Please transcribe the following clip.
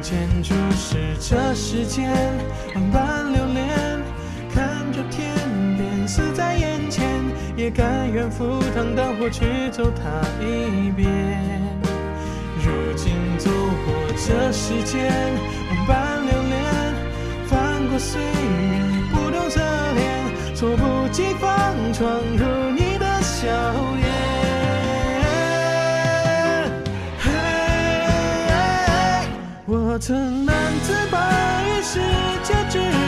间注视这世间，万般流连，看着天边死在眼前，也甘愿赴汤蹈火去走它一遍。如今走过这世间，万般流连，翻过岁月，不动侧脸，猝不及防闯入你的笑颜。我曾难自拔于世界之